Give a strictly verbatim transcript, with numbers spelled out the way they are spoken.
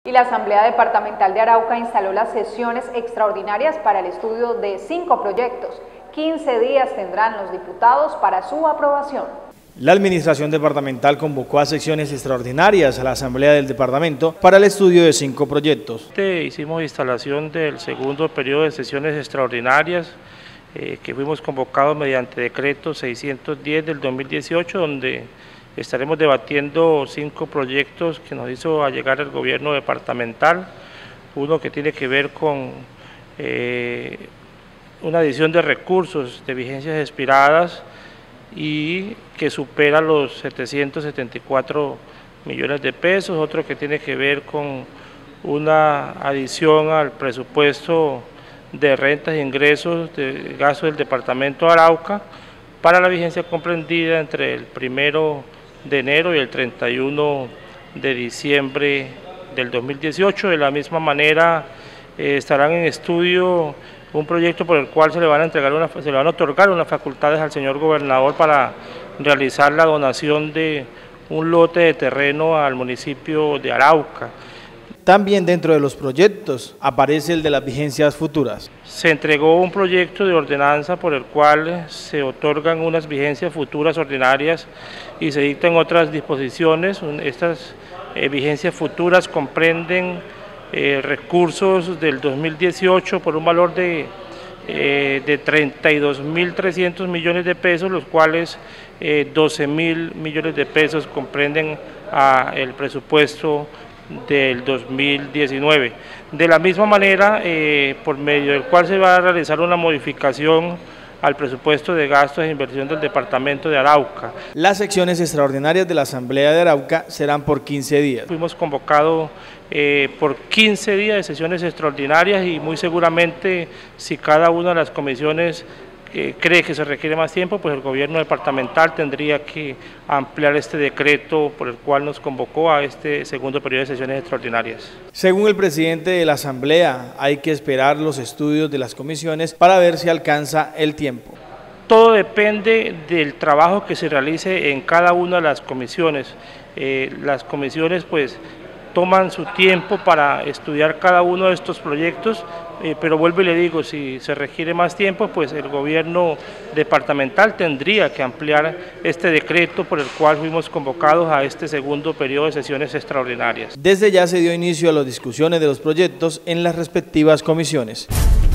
Y la Asamblea Departamental de Arauca instaló las sesiones extraordinarias para el estudio de cinco proyectos. quince días tendrán los diputados para su aprobación. La Administración Departamental convocó a sesiones extraordinarias a la Asamblea del Departamento para el estudio de cinco proyectos. Hicimos instalación del segundo periodo de sesiones extraordinarias eh, que fuimos convocados mediante decreto seiscientos diez del dos mil dieciocho, donde estaremos debatiendo cinco proyectos que nos hizo llegar el gobierno departamental. Uno que tiene que ver con eh, una adición de recursos de vigencias expiradas y que supera los setecientos setenta y cuatro millones de pesos, otro que tiene que ver con una adición al presupuesto de rentas e ingresos de gasto del departamento de Arauca para la vigencia comprendida entre el primero de enero y el treinta y uno de diciembre del dos mil dieciocho. De la misma manera eh, estarán en estudio un proyecto por el cual se le van a entregar una, se le van a otorgar unas facultades al señor gobernador para realizar la donación de un lote de terreno al municipio de Arauca. También dentro de los proyectos aparece el de las vigencias futuras. Se entregó un proyecto de ordenanza por el cual se otorgan unas vigencias futuras ordinarias y se dictan otras disposiciones. Estas eh, vigencias futuras comprenden eh, recursos del dos mil dieciocho por un valor de, eh, de treinta y dos mil trescientos millones de pesos, los cuales eh, doce mil millones de pesos comprenden a el presupuesto del dos mil diecinueve. De la misma manera, eh, por medio del cual se va a realizar una modificación al presupuesto de gastos e inversión del departamento de Arauca. Las secciones extraordinarias de la Asamblea de Arauca serán por quince días. Fuimos convocados eh, por quince días de sesiones extraordinarias y muy seguramente si cada una de las comisiones Eh, cree que se requiere más tiempo, pues el gobierno departamental tendría que ampliar este decreto por el cual nos convocó a este segundo periodo de sesiones extraordinarias. Según el presidente de la Asamblea, hay que esperar los estudios de las comisiones para ver si alcanza el tiempo. Todo depende del trabajo que se realice en cada una de las comisiones. Eh, las comisiones pues toman su tiempo para estudiar cada uno de estos proyectos, eh, pero vuelvo y le digo, si se requiere más tiempo, pues el gobierno departamental tendría que ampliar este decreto por el cual fuimos convocados a este segundo periodo de sesiones extraordinarias. Desde ya se dio inicio a las discusiones de los proyectos en las respectivas comisiones.